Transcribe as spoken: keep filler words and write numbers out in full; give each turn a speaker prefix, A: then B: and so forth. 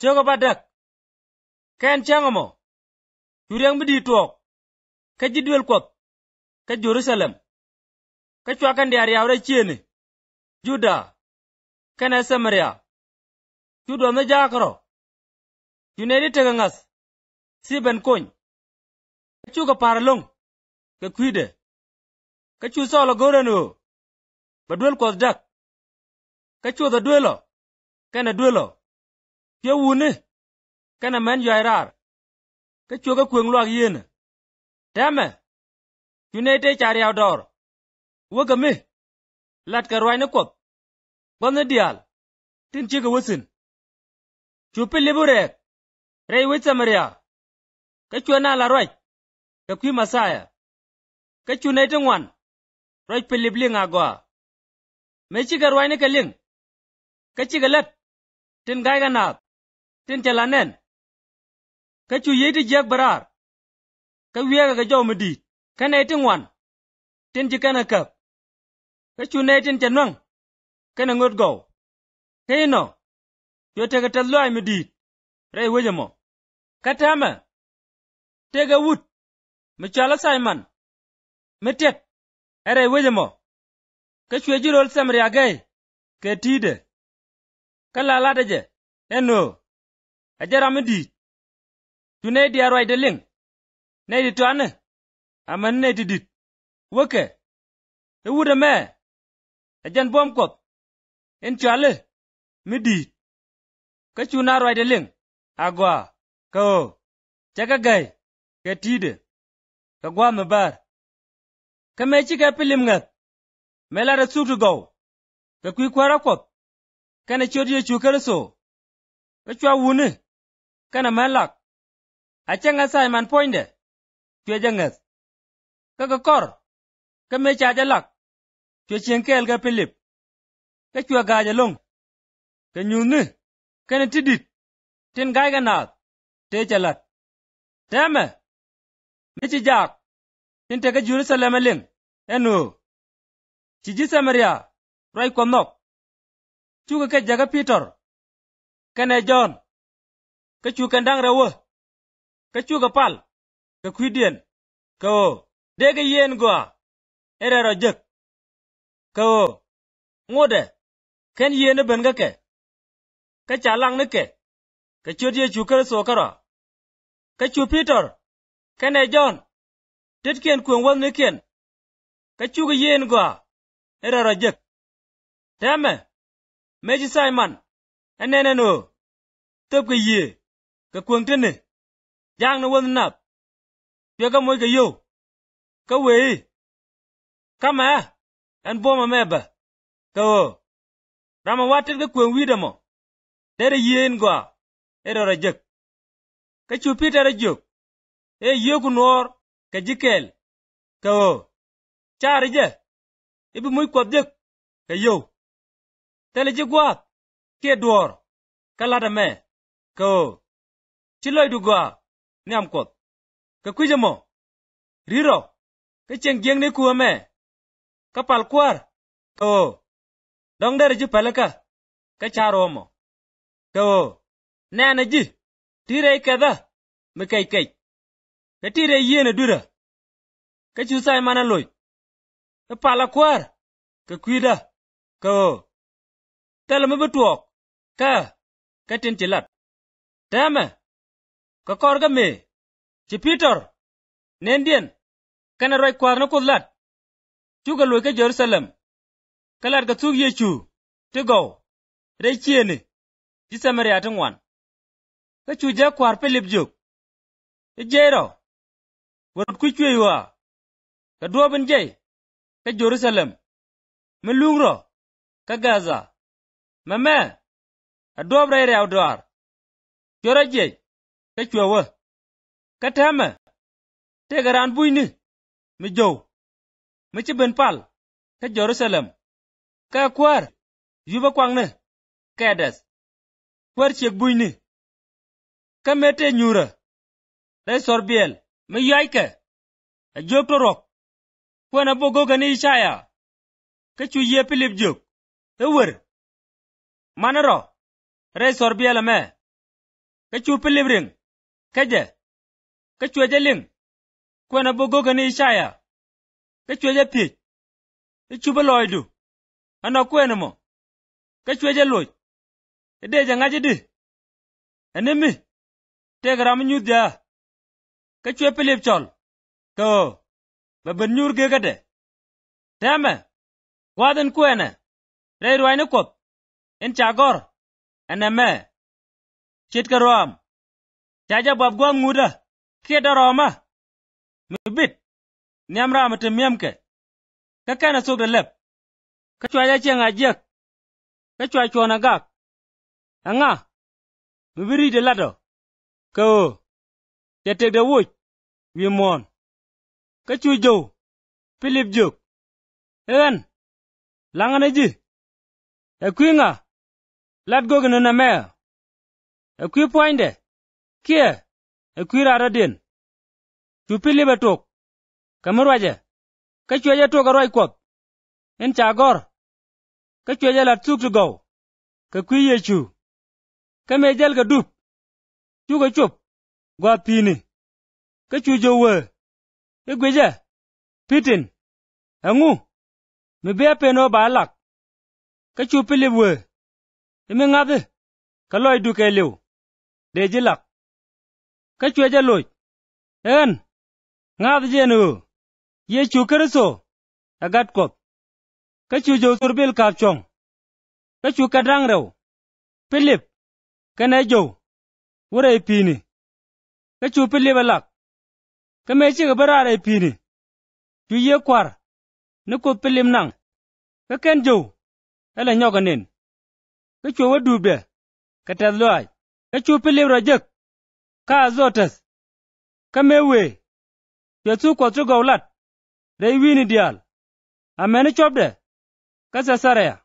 A: chogo badak ken changomo juriang bidi tuok ka jidwel kwap ka Jerusalem ka chwakan di ari awre chieni Juda kana Samaria judo na jakro junedi tegangas si ben kony ka chuga parlong ka kwide ka chu solo gorano badwel kos dak ka chuda dwelo kana dwelo pye wune kana men yairar ka chuga kweng luak yene tame junede chari awdor woga mi lat ka rwai na kop bonne dial tin chiga wusin chupi liburek rei wit Samaria ka chuna la rwai ka kwi Masaya ka chune te ngwan roi pilibling agwa me chiga rwai ne kaling ka chiga lat tin gai ga nap tin chalanen ka chu yiti jak barar ka wiega ga jaw medi kana te ngwan tin jikana kap ka chune tin chanwang kana ngot go heino yo tega talloy medi rei wejamo katama tega wut me chala Simon metet ere wejamo ka chwe jirol Samaria gai ke tide kala ladaje eno ajara medi tune di arwai de ling ne di tane aman ne di dit woke e wuda me ajan bom kop en chale medi ka chuna arwai de ling agwa ko chaka gai ke tide ka gwa mabar ka mechi ka pilim ngat mela da suktu go ka kwi kwara kop kana chodi chu so ka chwa wune kana malak achanga Simon poinde chwe jangas ka ka kor ka mecha jalak chwe chenkel ga pilip ka chwa ga jalong ka nyune kana tidit tin gai ga nat te chalat tame mechi jak tin te ka Jerusalem ling eno chiji Samaria roi komnok chuga ka jaga Peter kana John ka chuka ndang rawo ka chuga pal ka kwidien ko dege yen gwa ere rojek ko ngode ken yen ben ga ke ka chalang ne ke ka chodie chukar so kara ka chu Peter kana John tetken kwen won ne ken ka chuga yen gwa ere rojek tame meji Simon anene no tep ka ye ka kweng tene jang na won nap pye ka moy ka yo ka we kama an boma meba ko rama watit ka kweng widamo dere yen gwa ere rojek ka chu Peter jok e yoku nor ka jikel ko chare je ibi moy kwat jek ka yo tele jigwa ke dor kala da me ko chiloy du gwa nyam kot ka kwijamo riro ka cheng geng ne kuwa me ka pal kwar ko dong dere ji palaka ka charo mo ko nana ji tire kada me kai kai ka tire yene dura ka chu sai mana loy ka pala kwar ka kwida ko tele me betuok ka ka tin tilat tame ka kor ga me chi Peter nendien kana roi kwar na kulat chuga loy ka Jerusalem kalat ka tsug yechu te go re chieni ji Samaria tungwan ka chu ja kwar Philip juk e jero wot ku chwewa ka duoben jey ka Jerusalem melungro ka Gaza mame adobre re awdar chora jey ka chwewa ka tama te garan buini mi jow mi ci ben pal ka Jerusalem ka kwar yuba kwangne kedes kwar chek buini ka mete nyura dai sorbiel mi yaike a jok to rok kwana bogo gani Ishaya ka chu ye Philip jok e wer manaro re sorbiel me ka chu Philip ring, ka je, ka chwe je ling, kwana bogo gani Ishaya, ka chwe je pi, ka chu baloy du, ano kwana mo, ka chwe je loy, ide je ngaje di, anemi, te gram nyud ja, ka chwe Philip chol, ka o, ba ben nyur ge gade, teme, waden kwana, rei ruayne kop, en chagor, aneme, chit ka rom, chaja bab gwam nguda, kia da roma, mibit, niam rama te miamke, ka kana suk da lep, ka chwa ja chiang ajek, ka chwa chwa na gak, anga, mibiri de lado, ka o, chatek da wuj, wi mon, ka chui jow, Philip juk, en, langane ji, ekwi nga, lat gogene na mea, ekwi poinde, kia, ekwi rara din, chu Philip atok, kamarwaje, ka chweje tok arwai kwak, en chagor, ka chweje lat suk tu gaw, ka kwi ye chu, ka mejel ka dup, chu ka chup, gwa pini, ka chu jo we, e gweje, pitin, angu, mi bea peno ba lak, ka chu Philip we, imi ngade, ka loy duke liu, deji lak, ka chweje loy, en, ngade jenu, ye chu keriso, agat kwak, ka chu jo surbil kap chong, ka chu kadang rew, Philip, ka ne jo, wura ipini, ka chu Philip alak, ka mechi ka barara ipini, chu ye kwar, ni ko Philip nang, ka ken jo, ala nyoganin, ka chu wadubde, ka tadloy, ka chu Philip rajek, ka azotas, ka mewe, chu kwa tu gawlat, rei wini dial, amene chobde, ka sasaraya.